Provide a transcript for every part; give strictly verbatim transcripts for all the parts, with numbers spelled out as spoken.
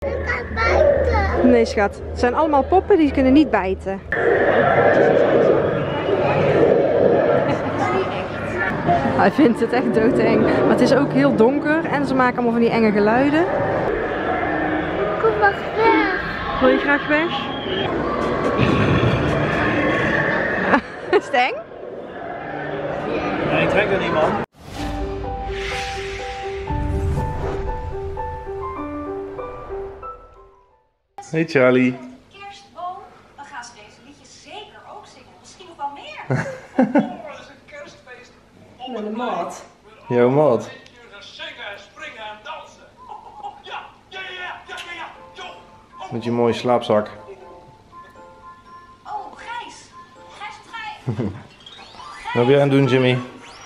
Ik kan bijten. Nee, schat. Het zijn allemaal poppen die kunnen niet bijten. Hij vindt het echt doodeng. Maar het is ook heel donker en ze maken allemaal van die enge geluiden. Kom maar weg. Wil je graag weg? Is het eng? Nee, ik trek er niet, man. Hey Charlie. Kerstboom, dan gaan ze deze liedjes zeker ook zingen. Misschien nog wel meer. Oh, dat is een kerstfeest. Met een maat. Jouw maat. Zingen, springen en dansen. Ja, ja, ja, ja, ja, ja. Met je mooie slaapzak. Oh, Gijs. Gijs, wat ga je? Wat ben jij aan het doen, Jimmy?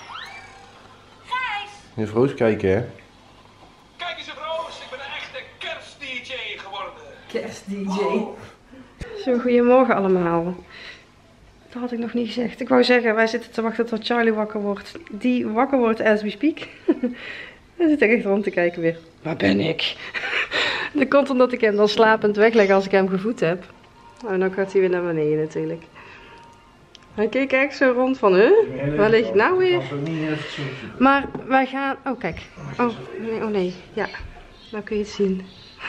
Gijs. Je Roos kijken, hè? Kijk eens op Roos, ik ben een echte kerst-D J geworden. Kerst-D J. Zo, goedemorgen allemaal. Dat had ik nog niet gezegd. Ik wou zeggen, wij zitten te wachten tot Charlie wakker wordt. Die wakker wordt as we speak. Hij zit echt rond te kijken weer. Waar ben ik? Dat komt omdat ik hem dan slapend wegleg als ik hem gevoed heb. En dan gaat hij weer naar beneden natuurlijk. Hij keek echt zo rond van, huh? Waar lig ik nou weer? Maar wij gaan... Oh, kijk. Oh, nee, oh nee. Ja. Nou kun je het zien.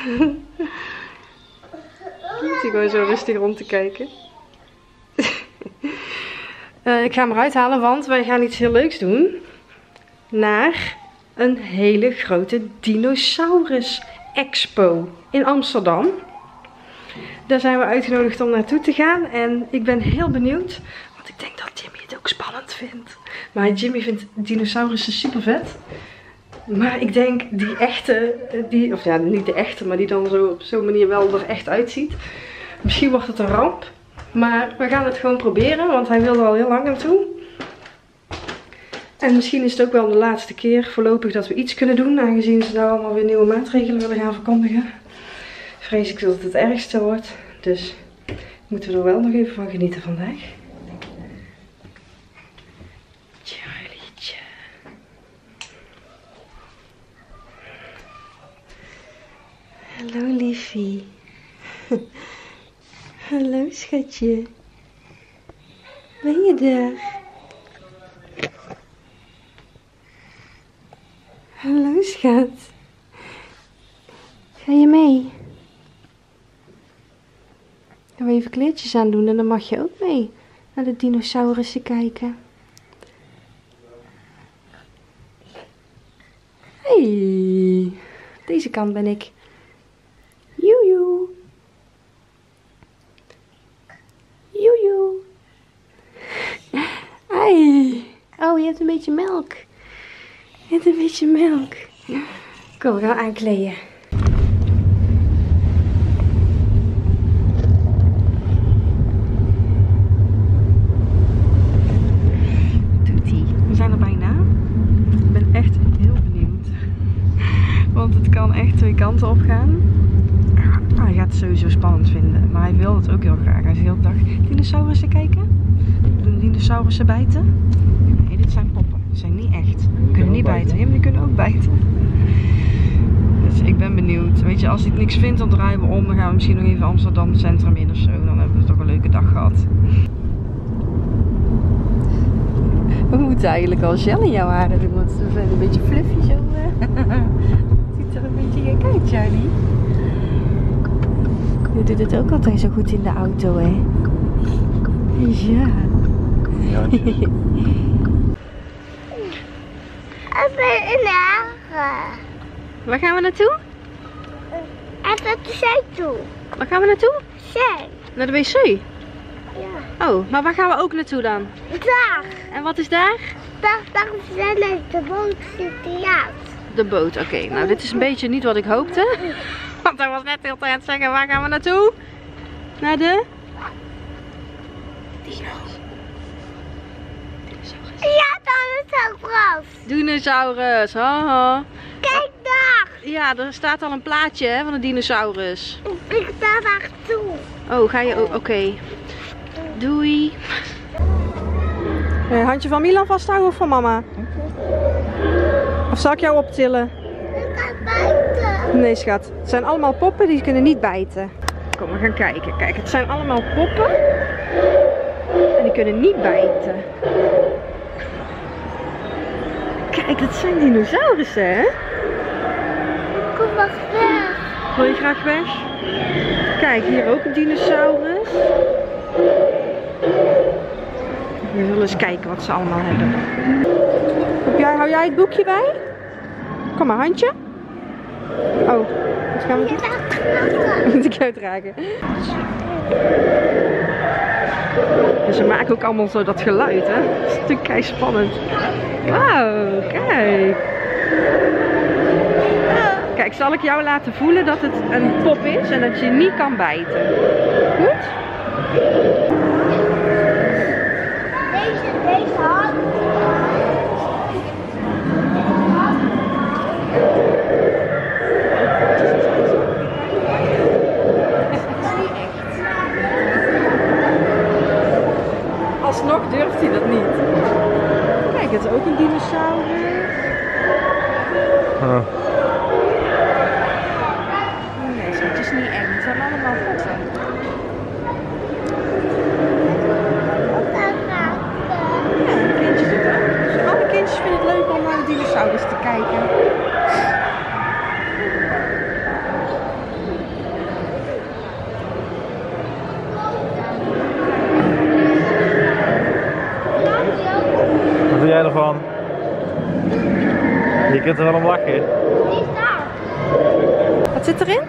Zit hij gewoon zo rustig rond te kijken. uh, ik ga hem eruit halen, want wij gaan iets heel leuks doen. Naar een hele grote dinosaurus expo in Amsterdam. Daar zijn we uitgenodigd om naartoe te gaan. En ik ben heel benieuwd, want ik denk dat Jimmy het ook spannend vindt. Maar Jimmy vindt dinosaurussen super vet. Maar ik denk die echte, die, of ja niet de echte, maar die dan zo op zo'n manier wel er echt uitziet. Misschien wordt het een ramp. Maar we gaan het gewoon proberen, want hij wil er al heel lang naartoe. En misschien is het ook wel de laatste keer voorlopig dat we iets kunnen doen. Aangezien ze daar allemaal weer nieuwe maatregelen willen gaan verkondigen. Vrees ik dat het het ergste wordt. Dus moeten we er wel nog even van genieten vandaag. Charlietje. Hallo liefie. Hallo schatje. Ben je daar? Hallo schat. Ga je mee? Gaan we even kleertjes aandoen en dan mag je ook mee naar de dinosaurussen kijken. Hey, deze kant ben ik. Joejoe. Joejoe. Ai. Oh, je hebt een beetje melk. Je hebt een beetje melk. Kom, we gaan aankleden. Doet-ie. We zijn er bijna. Ik ben echt heel benieuwd. Want het kan echt twee kanten op gaan. Hij gaat het sowieso spannend vinden. Maar hij wil het ook heel graag. Hij is de hele dag dinosaurussen kijken. Doen dinosaurussen bijten? Nee, dit zijn poppen. Die zijn niet echt. Die kunnen niet bijten. Ja, maar die kunnen ook bijten. Dus ik ben benieuwd. Weet je, als hij niks vindt, dan draaien we om. Dan gaan we misschien nog even Amsterdam Centrum in of zo. Dan hebben we toch een leuke dag gehad. We moeten eigenlijk al gel in jouw haren doen. Want ze zijn een beetje fluffy zo. Het ziet er een beetje gek uit, Charlie. Je doet het ook altijd zo goed in de auto, hè? Ja. Ja, Ik ben in de hagen. Waar gaan we naartoe? Even de zee toe. Waar gaan we naartoe? Zee. Naar de wc? Ja. Oh, maar waar gaan we ook naartoe dan? Dag. En wat is daar? Dag, dag, we zijn uit de boot Sinterklaas. De boot, oké. Okay. Nou, dit is een beetje niet wat ik hoopte. Want hij was net heel tijd aan het zeggen, waar gaan we naartoe? Naar de... Dino's. Dinosaurus. Ja, dat is ook groot. Dinosaurus, haha. Kijk daar. Ja, er staat al een plaatje hè, van een dinosaurus. Ik sta daar toe. Oh, ga je ook? Oké. Okay. Doei. Uh, handje van Milan vasthouden of van mama? Of zal ik jou optillen? Ik ga buiten. Nee schat, het zijn allemaal poppen die kunnen niet bijten. Kom, we gaan kijken. Kijk, het zijn allemaal poppen. En die kunnen niet bijten. Kijk, dat zijn dinosaurussen, hè? Kom maar weg. Wil je graag weg? Kijk, hier ook een dinosaurus. We zullen eens kijken wat ze allemaal hebben. Heb jij, hou jij het boekje bij? Kom maar, handje. Oh, wat gaan we doen? Moet ik jou dragen? En ze maken ook allemaal zo dat geluid, hè? Dat is natuurlijk kei spannend. Wauw, kijk. Kijk, zal ik jou laten voelen dat het een pop is en dat je niet kan bijten. Goed? Deze, deze hand. Alsnog durft hij dat niet. Kijk, het is ook een dinosaurus. Huh. Nee, schat, het is niet eng. Het zijn allemaal poppen. Ja, de kindjes doen dat. Dus alle kindjes vinden het leuk om naar de dinosaurus te kijken. Wat doe jij ervan? Je kunt er wel om lachen. Die is daar. Wat zit erin?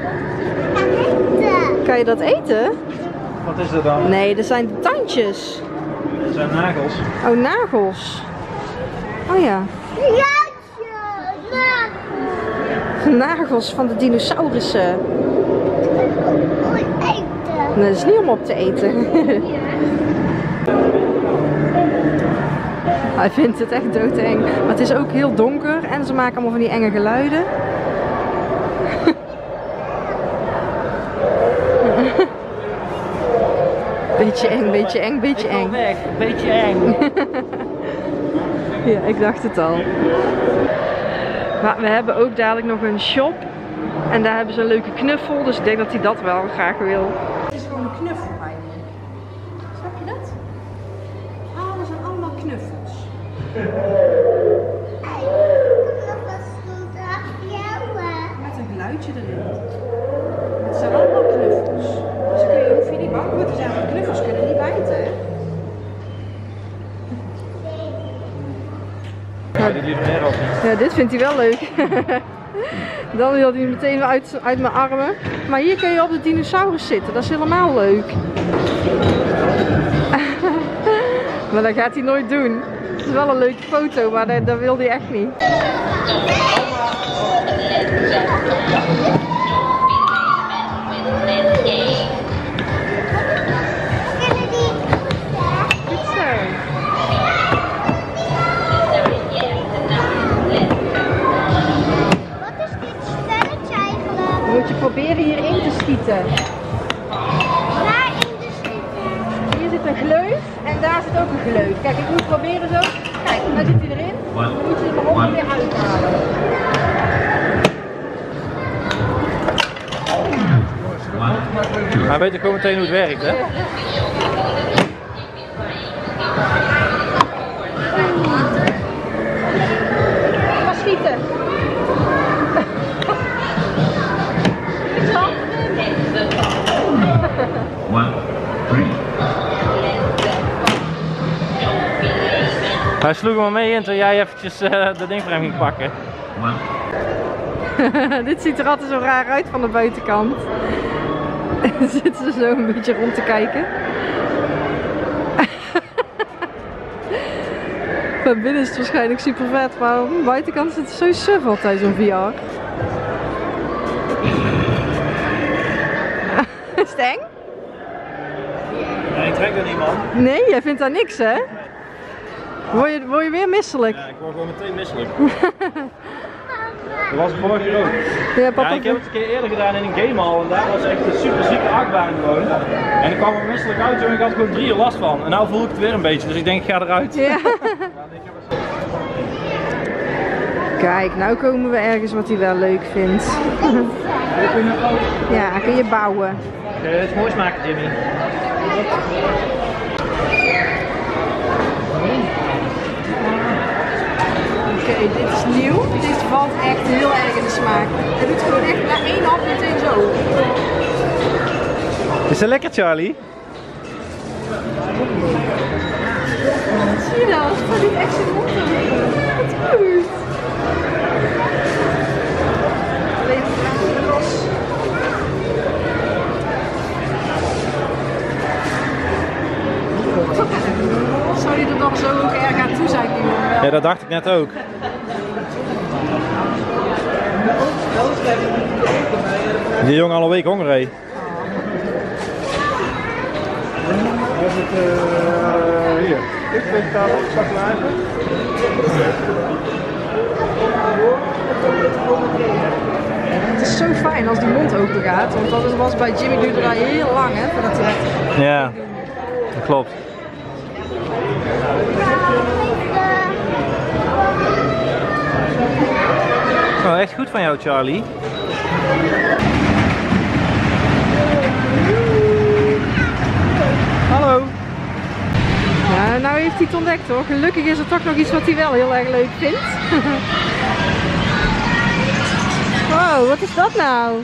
Eten. Kan je dat eten? Wat is er dan? Nee, dat zijn de tandjes. Dat zijn nagels. Oh, nagels. Oh ja. Jaatje. Nagel. Nagels van de dinosaurussen. Moet eten. Nee, dat is niet om op te eten. Hij vindt het echt doodeng. Maar het is ook heel donker en ze maken allemaal van die enge geluiden. Beetje eng, beetje eng, beetje eng. weg, beetje eng. Ja, ik dacht het al. Maar we hebben ook dadelijk nog een shop. En daar hebben ze een leuke knuffel. Dus ik denk dat hij dat wel graag wil. Het is gewoon een knuffel eigenlijk. Snap je dat? Alles zijn allemaal knuffels. Met een geluidje erin. Het zijn allemaal knuffels. Dus kun je, hoef je niet bang voor te zijn, want knuffels kunnen niet bijten. Hè? Ja, die liever meer ook niet. Ja, dit vindt hij wel leuk. Dan wil hij meteen weer uit, uit mijn armen. Maar hier kun je op de dinosaurus zitten, dat is helemaal leuk. Maar dat gaat hij nooit doen. Het is wel een leuke foto, maar dat, dat wil hij echt niet. Goed zo. Wat is dit spelletje eigenlijk? Dan moet je proberen hierin te schieten. Waarin de schieten? Hier zit een gleuf en daar zit ook een gleuf. Kijk, ik moet proberen zo. Kijk, daar zit hij erin. Dan moet je er maar honderd weer uithalen. Hij weet gewoon meteen hoe het werkt, hè? Ga schieten. Hij sloeg me mee in toen jij eventjes uh, de ding voor hem ging pakken. Dit ziet er altijd zo raar uit van de buitenkant. Dan zitten ze zo een beetje rond te kijken. Van binnen is het waarschijnlijk super vet, maar aan de buitenkant zit het zo suf altijd zo'n V R. Is het eng? Nee, ik trek er niet, man. Nee, jij vindt daar niks, hè? Word je, word je weer misselijk? Ja, ik word gewoon meteen misselijk. Dat was het vorige keer ook. Ja, papa. Ja, ik heb het een keer eerder gedaan in een gamehall en daar was echt een super zieke achtbaan gewoon. En ik kwam er misselijk uit en ik had gewoon drie uur last van. En nu voel ik het weer een beetje, dus ik denk ik ga eruit. Ja. Kijk, nou komen we ergens wat hij wel leuk vindt. Ja, kun je bouwen. Uh, het moois maken, Jimmy. Oké, okay, dit is nieuw. Dit valt echt heel erg in de smaak. Het doet gewoon echt na één hap meteen zo. Is dat lekker, Charlie? Zie je dat? Het gaat echt zijn mond open. Wat goed. Alleen even los. Zou die er dan zo ook erg aan toe zijn? Ja, dat dacht ik net ook. Die jongen al een week honger heeft. Wat is het uh, hier? Ik vind dat ook chocolade. Het is zo fijn als die mond open gaat, want dat was bij Jimmy duurde daar heel lang hè, voordat hij echt... Ja, dat klopt. Oh, echt goed van jou, Charlie. Hallo. Ja, nou heeft hij het ontdekt hoor. Gelukkig is er toch nog iets wat hij wel heel erg leuk vindt. Wow, wat is dat nou?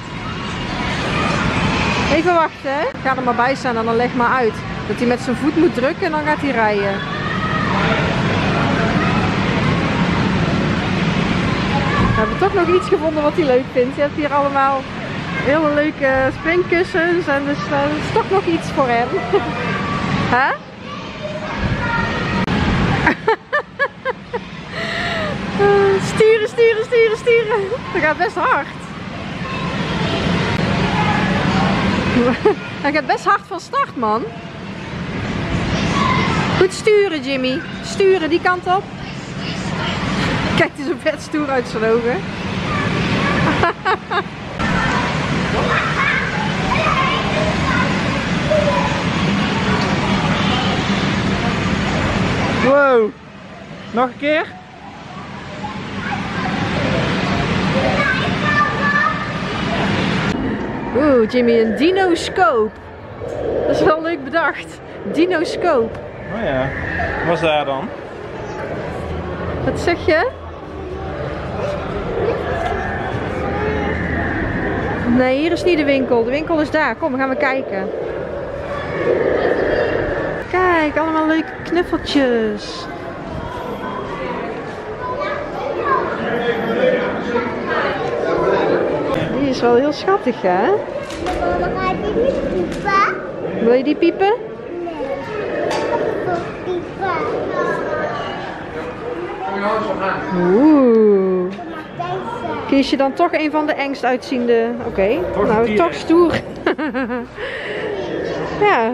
Even wachten hè. Ga er maar bij staan en dan leg maar uit. Dat hij met zijn voet moet drukken en dan gaat hij rijden. We hebben toch nog iets gevonden wat hij leuk vindt. Je hebt hier allemaal hele leuke springkussens en dus dat is toch nog iets voor hem. Hè? Sturen, sturen, sturen, sturen. Dat gaat best hard. Dat gaat best hard van start, man. Goed sturen, Jimmy. Sturen die kant op. Kijk, het is een vet stoer uit zijn ogen. Wow. Nog een keer? Oeh, Jimmy, een dinoscoop. Dat is wel leuk bedacht. Dinoscoop. Oh ja. Wat was daar dan? Wat zeg je? Nee, hier is niet de winkel. De winkel is daar. Kom, gaan we kijken. Kijk, allemaal leuke knuffeltjes. Die is wel heel schattig, hè? Mama, ga je niet piepen? Wil je die piepen? Nee. Piepen. Oeh. Deze. Kies je dan toch een van de engst uitziende? Oké, okay. Toch Nou die toch engst. stoer. Ja.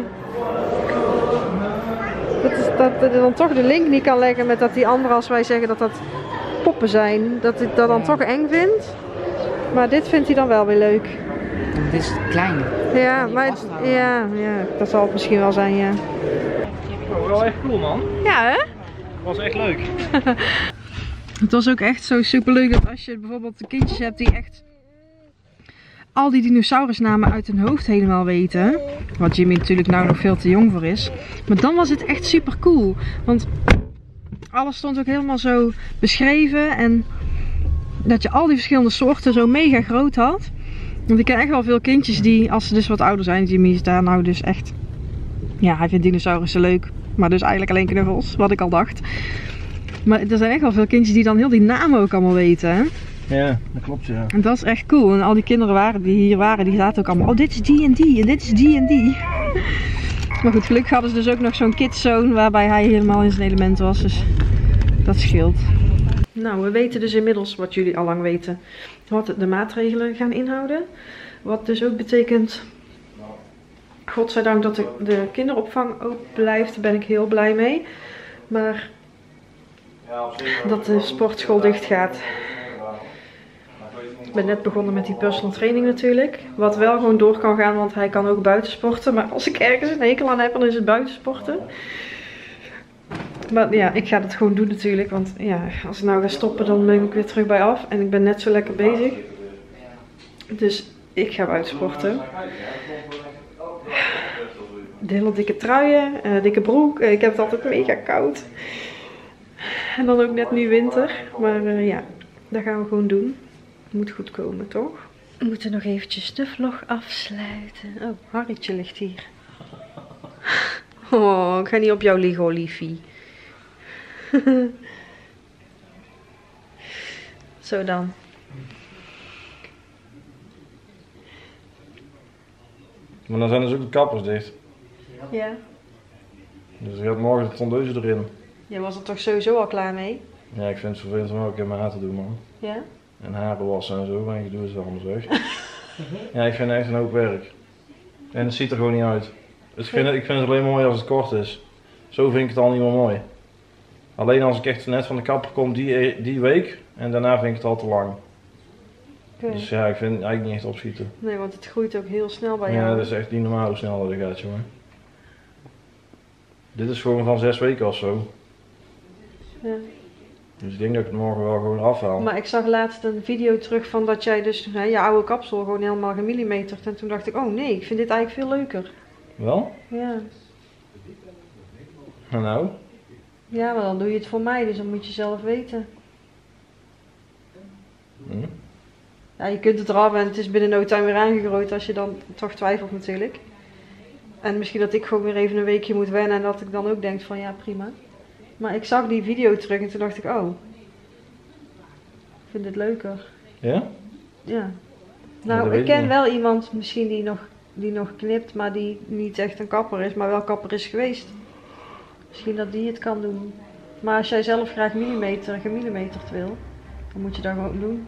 Dat is dat je dan toch de link niet kan leggen met dat die andere, als wij zeggen dat dat poppen zijn, dat hij dat dan toch eng vindt. Maar dit vindt hij dan wel weer leuk. Dit is klein. Ja, maar het- ja, ja, dat zal het misschien wel zijn, ja. Oh, wel echt cool, man. Ja, hè? Was echt leuk. Het was ook echt zo super leuk dat als je bijvoorbeeld de kindjes hebt die echt al die dinosaurusnamen uit hun hoofd helemaal weten. Wat Jimmy natuurlijk nou nog veel te jong voor is. Maar dan was het echt super cool. Want alles stond ook helemaal zo beschreven. En dat je al die verschillende soorten zo mega groot had. Want ik ken echt wel veel kindjes die, als ze dus wat ouder zijn, Jimmy is daar nou dus echt... Ja, hij vindt dinosaurussen leuk. Maar dus eigenlijk alleen knuffels, wat ik al dacht. Maar er zijn echt wel veel kindjes die dan heel die namen ook allemaal weten, hè? Ja, dat klopt, ja. En dat is echt cool. En al die kinderen waren, die hier waren, die zaten ook allemaal... Oh, dit is die en die en dit is die en die. Maar goed, gelukkig hadden ze dus ook nog zo'n kidzone waarbij hij helemaal in zijn element was. Dus dat scheelt. Nou, we weten dus inmiddels, wat jullie al lang weten, wat de maatregelen gaan inhouden. Wat dus ook betekent... Godzijdank dat de, de kinderopvang ook blijft, daar ben ik heel blij mee. Maar dat de sportschool dicht gaat. Ik ben net begonnen met die personal training natuurlijk. Wat wel gewoon door kan gaan, want hij kan ook buiten sporten. Maar als ik ergens een hekel aan heb, dan is het buitensporten. Maar ja, ik ga dat gewoon doen natuurlijk. Want ja, als ik nou ga stoppen, dan ben ik weer terug bij af. En ik ben net zo lekker bezig. Dus ik ga uitsporten. De hele dikke truien, uh, dikke broek. Uh, ik heb het altijd mega koud. En dan ook net nu winter. Maar uh, ja, dat gaan we gewoon doen. Moet goed komen, toch? We moeten nog eventjes de vlog afsluiten. Oh, Harrietje ligt hier. Oh, ik ga niet op jou liggen, Olivie. Zo dan. Maar dan zijn dus ook de kappers dicht. Ja. Dus er gaat morgen de tondeuze erin. Jij was er toch sowieso al klaar mee? Ja, ik vind het vervelend om ook in mijn haar te doen, man. Ja? En haren wassen en zo, maar ik doe het wel anders weg. Ja, ik vind het echt een hoop werk. En het ziet er gewoon niet uit. Dus ik, vind het, ik vind het alleen mooi als het kort is. Zo vind ik het al niet meer mooi. Alleen als ik echt net van de kapper kom die, die week en daarna vind ik het al te lang. Okay. Dus ja, ik vind het eigenlijk niet echt opschieten. Nee, want het groeit ook heel snel bij jou. Ja, dat is echt niet normaal hoe snel dat gaat, jongen. Dit is gewoon van zes weken of zo. Ja. Dus ik denk dat ik het morgen wel gewoon afhaal. Maar ik zag laatst een video terug van dat jij dus hè, je oude kapsel gewoon helemaal gemillimeterd. En toen dacht ik, oh nee, ik vind dit eigenlijk veel leuker. Wel? Ja. En nou? Ja, maar dan doe je het voor mij, dus dan moet je zelf weten. Hm? Ja, je kunt het eraf en het is binnen no time weer aangegroeid als je dan toch twijfelt natuurlijk. En misschien dat ik gewoon weer even een weekje moet wennen en dat ik dan ook denk van ja, prima. Maar ik zag die video terug en toen dacht ik, oh, ik vind dit leuker. Ja? Ja. dat Nou, weet ik ik ken niet. wel iemand misschien die nog, die nog knipt, maar die niet echt een kapper is, maar wel kapper is geweest. Misschien dat die het kan doen. Maar als jij zelf graag millimeter, gemillimeterd wil, dan moet je dat gewoon doen.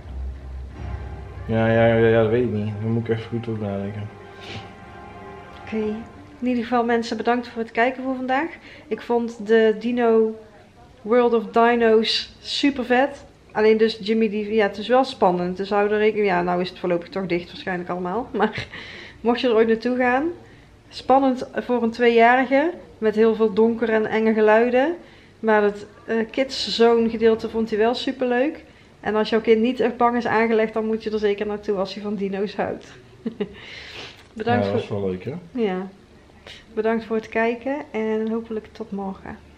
Ja, ja, ja, ja, dat weet ik niet. Daar moet ik even goed over nadenken. Oké. Okay. In ieder geval mensen, bedankt voor het kijken voor vandaag. Ik vond de Dino World of Dino's super vet. Alleen dus Jimmy, die, ja, het is wel spannend. Dus hou er rekening. Ja, nou is het voorlopig toch dicht waarschijnlijk allemaal. Maar mocht je er ooit naartoe gaan. Spannend voor een tweejarige. Met heel veel donkere en enge geluiden. Maar het uh, kids zone gedeelte vond hij wel super leuk. En als jouw kind niet echt bang is aangelegd, dan moet je er zeker naartoe als je van dino's houdt. Bedankt Ja, dat voor... is wel leuk, hè? Ja. Bedankt voor het kijken en hopelijk tot morgen.